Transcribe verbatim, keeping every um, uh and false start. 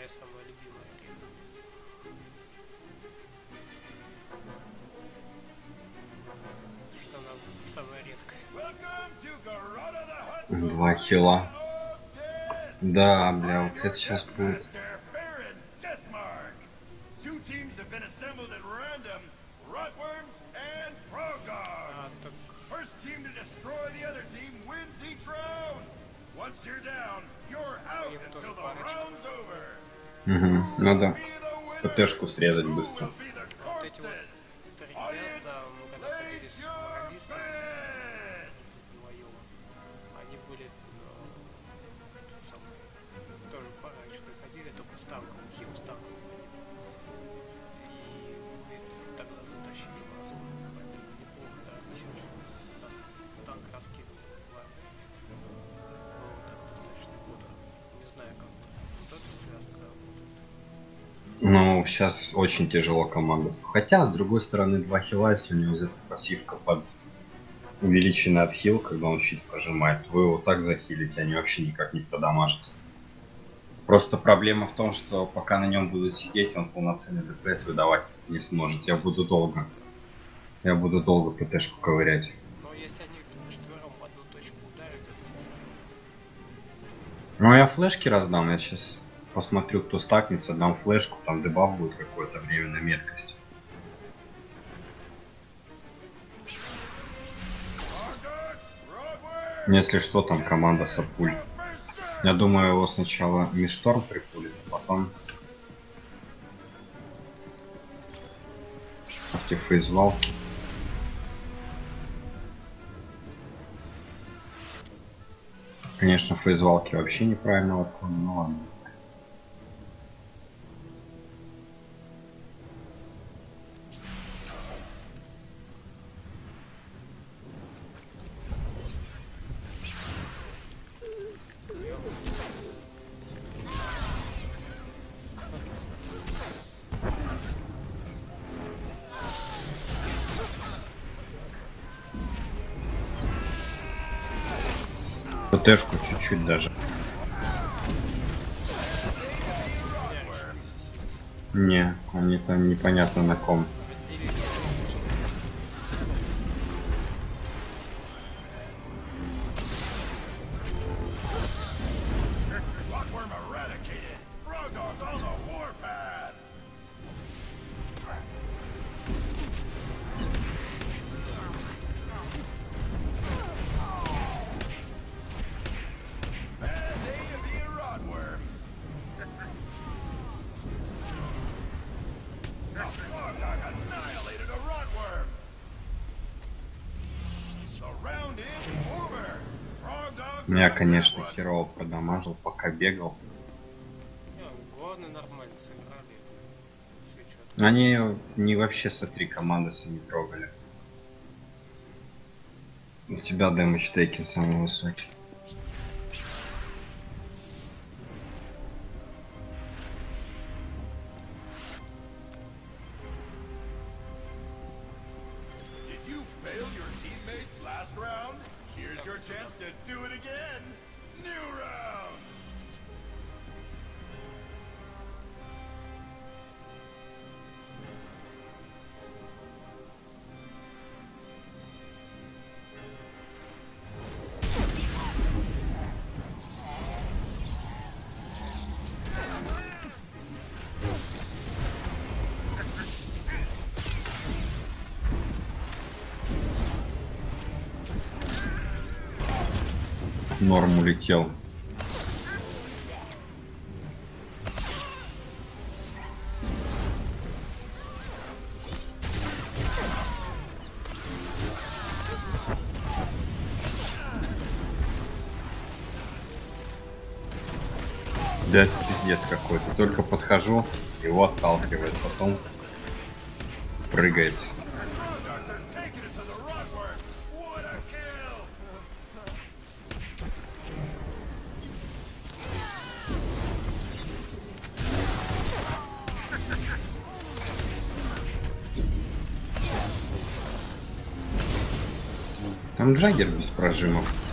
моя самая любимая арена. Что она самая редкая. Два хила. Да, бля, вот это сейчас будет. А, так... Их тоже парочка. Угу, надо ПТшку срезать быстро. Вот эти вот ребята, мы когда ходили с моралистом вдвоем, они были ну, самые, тоже парочкой ходили, только с танком, хил с танком. И мы тогда затащили базу, неплохо, да, синчу, танк раскинул в армии. Было так достаточно бодро. Не знаю, как вот эта связка работает. Ну, сейчас очень тяжело команда. Хотя, с другой стороны, два хила, если у него взята пассивка под увеличенный отхил, когда он щит прожимает, вы его так захилите, они вообще никак не продамажат. Просто проблема в том, что пока на нем будут сидеть, он полноценный ДПС выдавать не сможет. Я буду долго. Я буду долго ПТшку ковырять. Но если они вчетвером в одну точку ударят, это... Ну, я флешки раздам, я сейчас посмотрю, кто стакнется, дам флешку, там дебаф будет какое-то время на меткость. Если что, там команда Сапуль. Я думаю, его сначала Мишторм припулит, а потом автофейзвалки. Конечно, фейзвалки вообще неправильно отклон, но ладно. ПТшку чуть-чуть даже. Не, они там непонятно на ком. Меня, конечно, херово продамажил, пока бегал. Главное, нормально сыграли. Они не вообще смотри, командосы не трогали. У тебя дэмэдж тейкин самый высокий. Норм улетел. Да, пиздец какой-то. Только подхожу, его отталкивает, потом прыгает. Там Джаггер без прожимов.